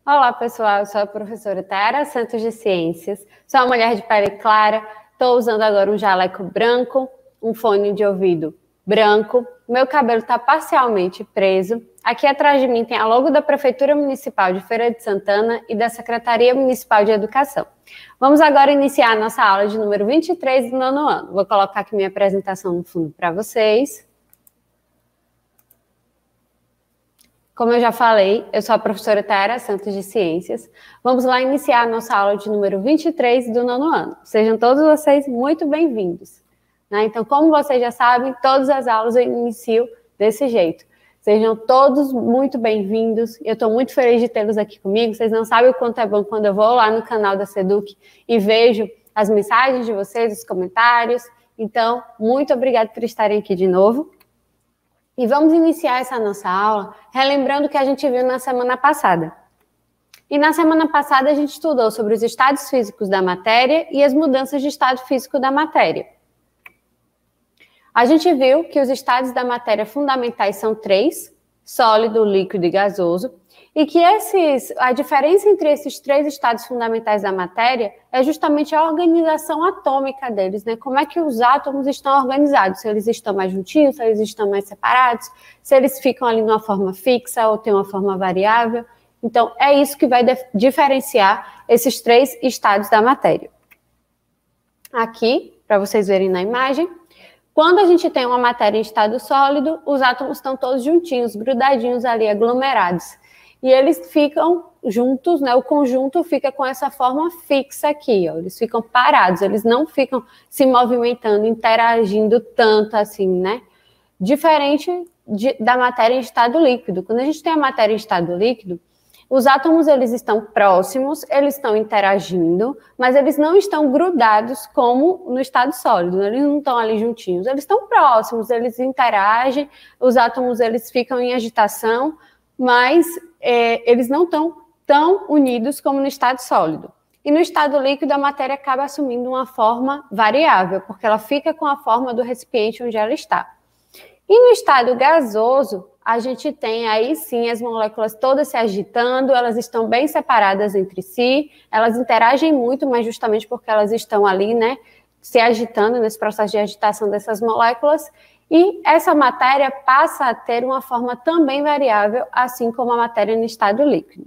Olá, pessoal. Eu sou a professora Tayara Santos de Ciências. Sou uma mulher de pele clara. Estou usando agora um jaleco branco, um fone de ouvido branco. Meu cabelo está parcialmente preso. Aqui atrás de mim tem a logo da Prefeitura Municipal de Feira de Santana e da Secretaria Municipal de Educação. Vamos agora iniciar a nossa aula de número 23 do 9º ano. Vou colocar aqui minha apresentação no fundo para vocês. Como eu já falei, eu sou a professora Tayara Santos de Ciências. Vamos lá iniciar a nossa aula de número 23 do 9º ano. Sejam todos vocês muito bem-vindos. Então, como vocês já sabem, todas as aulas eu inicio desse jeito. Sejam todos muito bem-vindos. Eu estou muito feliz de tê-los aqui comigo. Vocês não sabem o quanto é bom quando eu vou lá no canal da Seduc e vejo as mensagens de vocês, os comentários. Então, muito obrigada por estarem aqui de novo. E vamos iniciar essa nossa aula relembrando o que a gente viu na semana passada. E na semana passada a gente estudou sobre os estados físicos da matéria e as mudanças de estado físico da matéria. A gente viu que os estados da matéria fundamentais são 3, sólido, líquido e gasoso, e que a diferença entre esses 3 estados fundamentais da matéria é justamente a organização atômica deles, né? Como é que os átomos estão organizados, se eles estão mais juntinhos, se eles estão mais separados, se eles ficam ali numa forma fixa ou tem uma forma variável. Então, é isso que vai diferenciar esses 3 estados da matéria. Aqui, para vocês verem na imagem, quando a gente tem uma matéria em estado sólido, os átomos estão todos juntinhos, grudadinhos ali, aglomerados. E eles ficam juntos, né? O conjunto fica com essa forma fixa aqui, ó. Eles ficam parados, eles não ficam se movimentando, interagindo tanto assim, né? Diferente da matéria em estado líquido. Quando a gente tem a matéria em estado líquido, os átomos eles estão próximos, eles estão interagindo, mas eles não estão grudados como no estado sólido, eles não estão ali juntinhos, eles estão próximos, eles interagem, os átomos eles ficam em agitação, mas eles não estão tão unidos como no estado sólido. E no estado líquido, a matéria acaba assumindo uma forma variável, porque ela fica com a forma do recipiente onde ela está. E no estado gasoso, a gente tem aí sim as moléculas todas se agitando, elas estão bem separadas entre si, elas interagem muito, mas justamente porque elas estão ali, né, se agitando nesse processo de agitação dessas moléculas, e essa matéria passa a ter uma forma também variável, assim como a matéria no estado líquido.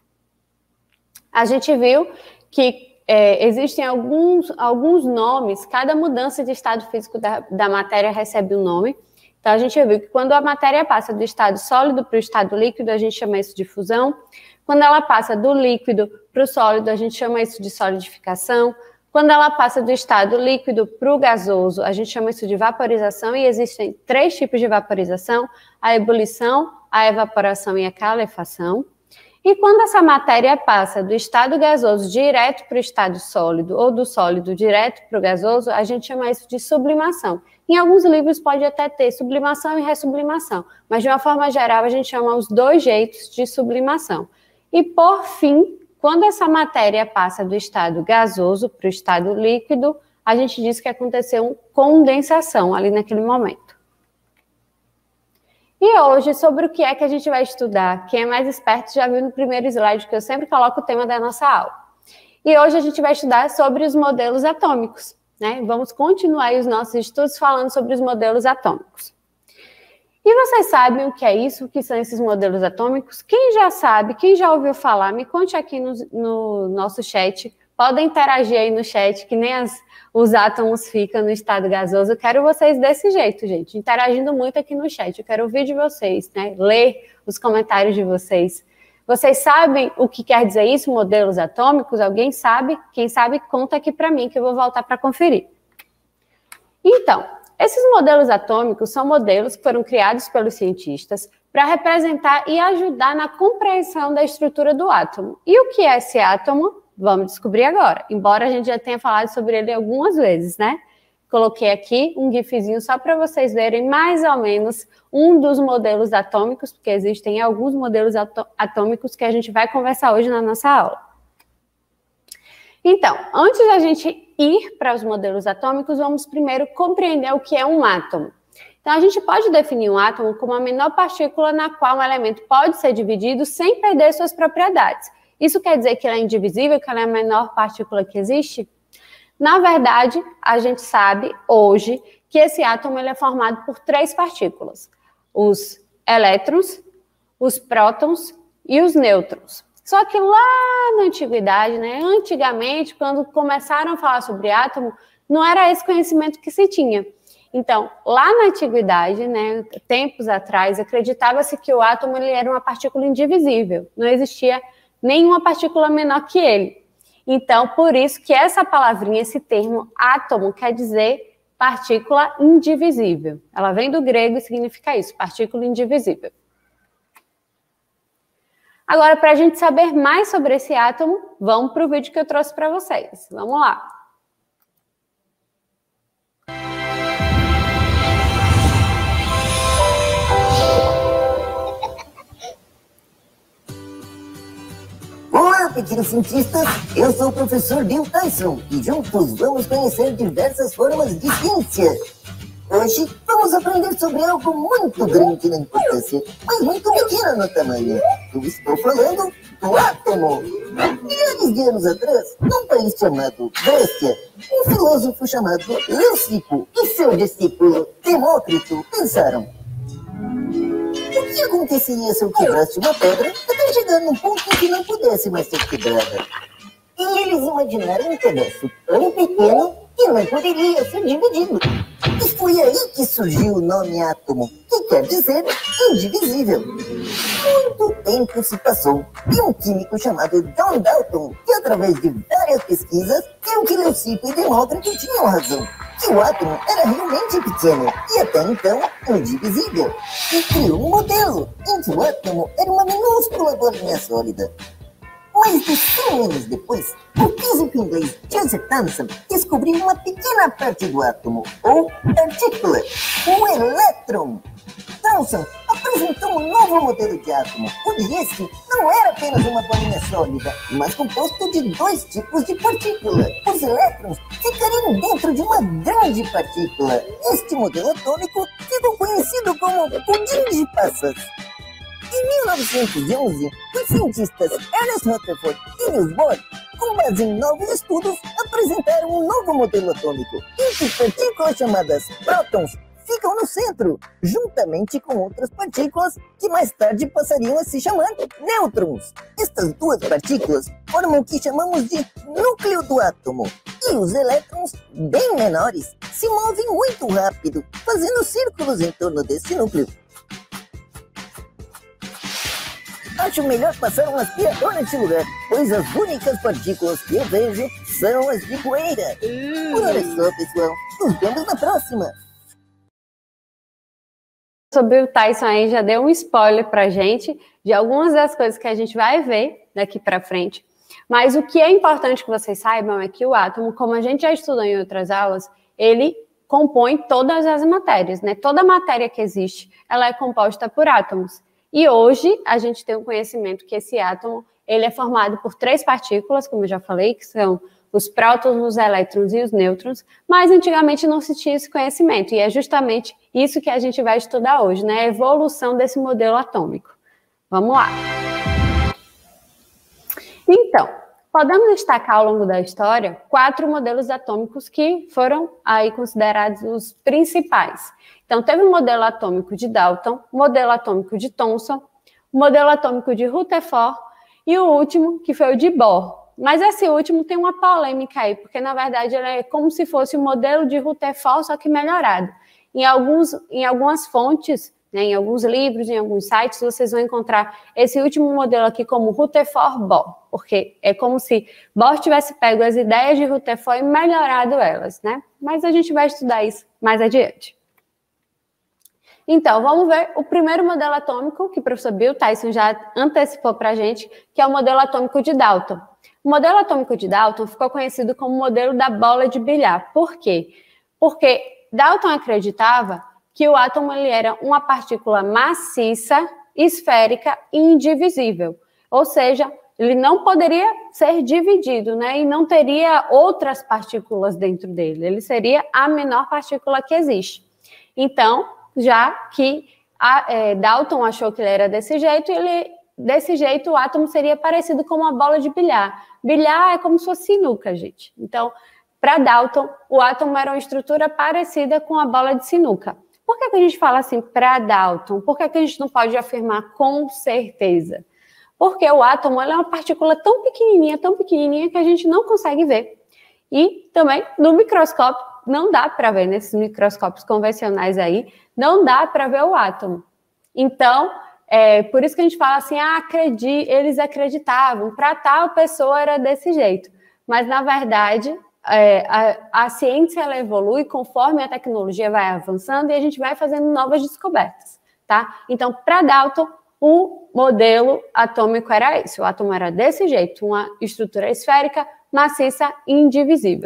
A gente viu que existem alguns nomes, cada mudança de estado físico da matéria recebe um nome. Então, a gente viu que quando a matéria passa do estado sólido para o estado líquido, a gente chama isso de fusão. Quando ela passa do líquido para o sólido, a gente chama isso de solidificação. Quando ela passa do estado líquido para o gasoso, a gente chama isso de vaporização, e existem 3 tipos de vaporização: a ebulição, a evaporação e a calefação. E quando essa matéria passa do estado gasoso direto para o estado sólido, ou do sólido direto para o gasoso, a gente chama isso de sublimação. Em alguns livros pode até ter sublimação e ressublimação, mas de uma forma geral a gente chama os 2 jeitos de sublimação. E por fim, quando essa matéria passa do estado gasoso para o estado líquido, a gente diz que aconteceu uma condensação ali naquele momento. E hoje, sobre o que é que a gente vai estudar? Quem é mais esperto já viu no primeiro slide que eu sempre coloco o tema da nossa aula. E hoje a gente vai estudar sobre os modelos atômicos, né? Vamos continuar os nossos estudos falando sobre os modelos atômicos. E vocês sabem o que é isso? O que são esses modelos atômicos? Quem já sabe, quem já ouviu falar, me conte aqui no nosso chat. Podem interagir aí no chat, que nem os átomos ficam no estado gasoso. Eu quero vocês desse jeito, gente, interagindo muito aqui no chat. Eu quero ouvir de vocês, né? Ler os comentários de vocês. Vocês sabem o que quer dizer isso, modelos atômicos? Alguém sabe? Quem sabe, conta aqui para mim, que eu vou voltar para conferir. Então, esses modelos atômicos são modelos que foram criados pelos cientistas para representar e ajudar na compreensão da estrutura do átomo. E o que é esse átomo? Vamos descobrir agora, embora a gente já tenha falado sobre ele algumas vezes, né? Coloquei aqui um gifzinho só para vocês verem mais ou menos um dos modelos atômicos, porque existem alguns modelos atômicos que a gente vai conversar hoje na nossa aula. Então, antes da gente ir para os modelos atômicos, vamos primeiro compreender o que é um átomo. Então, a gente pode definir um átomo como a menor partícula na qual um elemento pode ser dividido sem perder suas propriedades. Isso quer dizer que ele é indivisível, que ele é a menor partícula que existe? Na verdade, a gente sabe hoje que esse átomo ele é formado por 3 partículas: os elétrons, os prótons e os nêutrons. Só que lá na antiguidade, né, antigamente, quando começaram a falar sobre átomo, não era esse conhecimento que se tinha. Então, lá na antiguidade, né, tempos atrás, acreditava-se que o átomo ele era uma partícula indivisível, não existia nenhuma partícula menor que ele. Então, por isso que essa palavrinha, esse termo átomo, quer dizer partícula indivisível. Ela vem do grego e significa isso, partícula indivisível. Agora, para a gente saber mais sobre esse átomo, vamos para o vídeo que eu trouxe para vocês. Vamos lá. Olá, pequenos cientistas! Eu sou o professor Bill Tyson e juntos vamos conhecer diversas formas de ciência. Hoje vamos aprender sobre algo muito grande na importância, mas muito pequeno no tamanho. Eu estou falando do átomo. Milhares de anos atrás, num país chamado Grécia, um filósofo chamado Leucipo e seu discípulo Demócrito pensaram: o que aconteceria se eu quebrasse uma pedra até chegar num ponto em que não pudesse mais ser quebrada? E eles imaginaram um pedaço tão pequeno que não poderia ser dividido. E foi aí que surgiu o nome átomo, que quer dizer indivisível. Muito tempo se passou e um químico chamado John Dalton, que através de várias pesquisas, viu que Leucipo e Demócrito tinham razão, que o átomo era realmente pequeno e até então indivisível. E criou um modelo em que o átomo era uma minúscula bolinha sólida. Mais de 100 anos depois, o físico inglês Joseph Thomson descobriu uma pequena parte do átomo, ou partícula, o elétron. Thomson apresentou um novo modelo de átomo, onde esse não era apenas uma bolinha sólida, mas composto de 2 tipos de partícula. Os elétrons ficariam dentro de uma grande partícula. Este modelo atômico ficou conhecido como pudim de passas. Em 1911, os cientistas Ernest Rutherford e Niels Bohr, com base em novos estudos, apresentaram um novo modelo atômico, em que partículas chamadas prótons ficam no centro, juntamente com outras partículas que mais tarde passariam a se chamar nêutrons. Estas 2 partículas formam o que chamamos de núcleo do átomo, e os elétrons, bem menores, se movem muito rápido, fazendo círculos em torno deste núcleo. Acho melhor passar um aspirador nesse lugar, pois as únicas partículas que eu vejo são as de poeira. Por hora é só, pessoal. Nos vemos na próxima. O Bill Tyson aí já deu um spoiler pra gente de algumas das coisas que a gente vai ver daqui para frente. Mas o que é importante que vocês saibam é que o átomo, como a gente já estudou em outras aulas, ele compõe todas as matérias, né? Toda matéria que existe, ela é composta por átomos. E hoje a gente tem um conhecimento que esse átomo ele é formado por 3 partículas, como eu já falei, que são os prótons, os elétrons e os nêutrons, mas antigamente não se tinha esse conhecimento, e é justamente isso que a gente vai estudar hoje, né? A evolução desse modelo atômico. Vamos lá. Então, podemos destacar ao longo da história 4 modelos atômicos que foram aí considerados os principais. Então, teve o modelo atômico de Dalton, o modelo atômico de Thomson, o modelo atômico de Rutherford e o último, que foi o de Bohr. Mas esse último tem uma polêmica aí, porque, na verdade, ele é como se fosse o modelo de Rutherford, só que melhorado. Em algumas fontes, né, em alguns livros, em alguns sites, vocês vão encontrar esse último modelo aqui como Rutherford-Bohr, porque é como se Bohr tivesse pego as ideias de Rutherford e melhorado elas, né? Mas a gente vai estudar isso mais adiante. Então, vamos ver o primeiro modelo atômico, que o professor Bill Tyson já antecipou para a gente, que é o modelo atômico de Dalton. O modelo atômico de Dalton ficou conhecido como o modelo da bola de bilhar. Por quê? Porque Dalton acreditava que o átomo ele era uma partícula maciça, esférica e indivisível. Ou seja, ele não poderia ser dividido, né? E não teria outras partículas dentro dele. Ele seria a menor partícula que existe. Então, já que Dalton achou que ele era desse jeito, ele desse jeito, o átomo seria parecido com uma bola de bilhar. Bilhar é como se fosse sinuca, gente. Então, para Dalton, o átomo era uma estrutura parecida com a bola de sinuca. Por que a gente fala assim para Dalton? Por que a gente não pode afirmar com certeza? Porque o átomo é uma partícula tão pequenininha que a gente não consegue ver. E também no microscópio não dá para ver, nesses microscópios convencionais aí, não dá para ver o átomo. Então, por isso que a gente fala assim, eles acreditavam, para tal pessoa era desse jeito. Mas, na verdade, a ciência ela evolui conforme a tecnologia vai avançando e a gente vai fazendo novas descobertas, tá? Então, para Dalton, o modelo atômico era esse. O átomo era desse jeito, uma estrutura esférica, maciça e indivisível.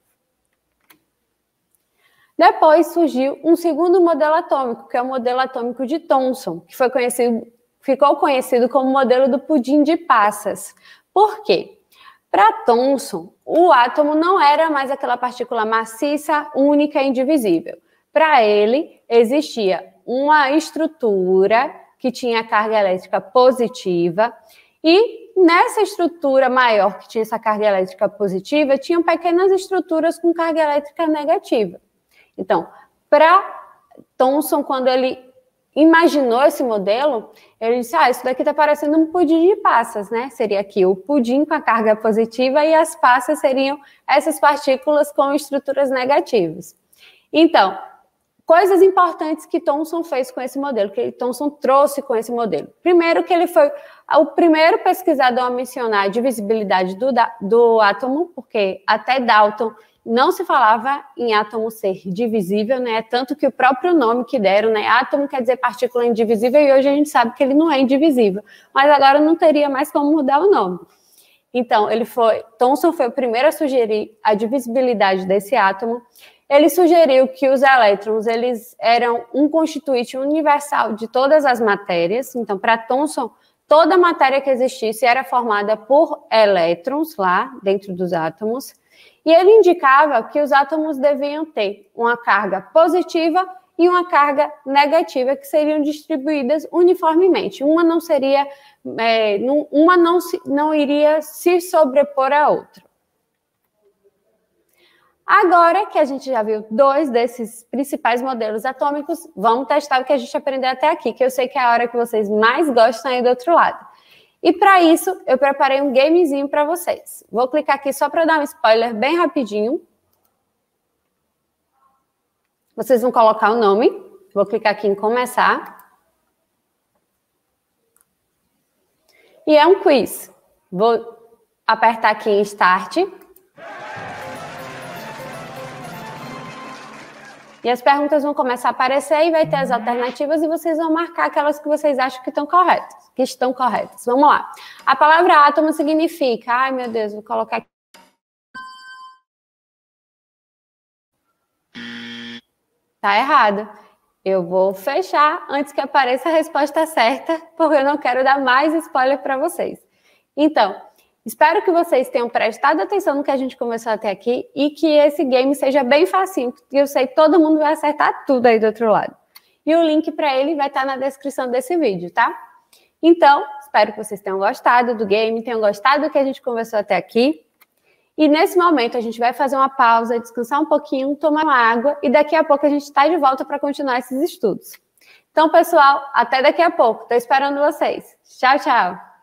Depois surgiu um segundo modelo atômico, que é o modelo atômico de Thomson, que ficou conhecido como modelo do pudim de passas. Por quê? Para Thomson, o átomo não era mais aquela partícula maciça, única e indivisível. Para ele, existia uma estrutura que tinha carga elétrica positiva e nessa estrutura maior que tinha essa carga elétrica positiva, tinham pequenas estruturas com carga elétrica negativa. Então, para Thomson, quando ele imaginou esse modelo, ele disse, isso daqui está parecendo um pudim de passas, né? Seria aqui o pudim com a carga positiva e as passas seriam essas partículas com estruturas negativas. Então, coisas importantes que Thomson fez com esse modelo, que Thomson trouxe com esse modelo. Primeiro, que ele foi o primeiro pesquisador a mencionar a divisibilidade do átomo, porque até Dalton não se falava em átomo ser divisível, né? Tanto que o próprio nome que deram, né? Átomo quer dizer partícula indivisível, e hoje a gente sabe que ele não é indivisível. Mas agora não teria mais como mudar o nome. Então, Thomson foi o primeiro a sugerir a divisibilidade desse átomo. Ele sugeriu que os elétrons, eles eram um constituinte universal de todas as matérias. Então, para Thomson, toda matéria que existisse era formada por elétrons lá dentro dos átomos. E ele indicava que os átomos deviam ter uma carga positiva e uma carga negativa que seriam distribuídas uniformemente. Uma não iria se sobrepor à outra. Agora que a gente já viu 2 desses principais modelos atômicos, vamos testar o que a gente aprendeu até aqui, que eu sei que é a hora que vocês mais gostam aí do outro lado. E para isso, eu preparei um gamezinho para vocês. Vou clicar aqui só para dar um spoiler bem rapidinho. Vocês vão colocar o nome. Vou clicar aqui em começar. E é um quiz. Vou apertar aqui em start. E as perguntas vão começar a aparecer e vai ter as alternativas e vocês vão marcar aquelas que vocês acham que estão corretas. Vamos lá. A palavra átomo significa... Ai, meu Deus, vou colocar aqui. Tá errado. Eu vou fechar antes que apareça a resposta certa, porque eu não quero dar mais spoiler para vocês. Então, espero que vocês tenham prestado atenção no que a gente conversou até aqui e que esse game seja bem facinho, porque eu sei que todo mundo vai acertar tudo aí do outro lado. E o link para ele vai estar na descrição desse vídeo, tá? Então, espero que vocês tenham gostado do game, tenham gostado do que a gente conversou até aqui. E nesse momento a gente vai fazer uma pausa, descansar um pouquinho, tomar uma água e daqui a pouco a gente está de volta para continuar esses estudos. Então, pessoal, até daqui a pouco. Estou esperando vocês. Tchau, tchau.